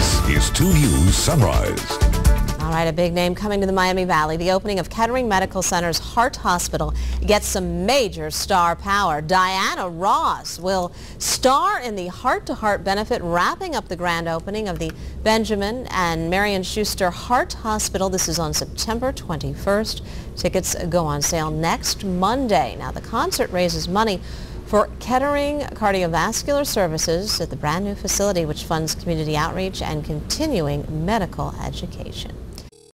This is 2 News Sunrise. All right, a big name coming to the Miami Valley. The opening of Kettering Medical Center's Heart Hospital gets some major star power. Diana Ross will star in the heart-to-heart benefit, wrapping up the grand opening of the Benjamin and Marion Schuster Heart Hospital. This is on September 21st. Tickets go on sale next Monday. Now, the concert raises money for Kettering Cardiovascular Services at the brand new facility, which funds community outreach and continuing medical education.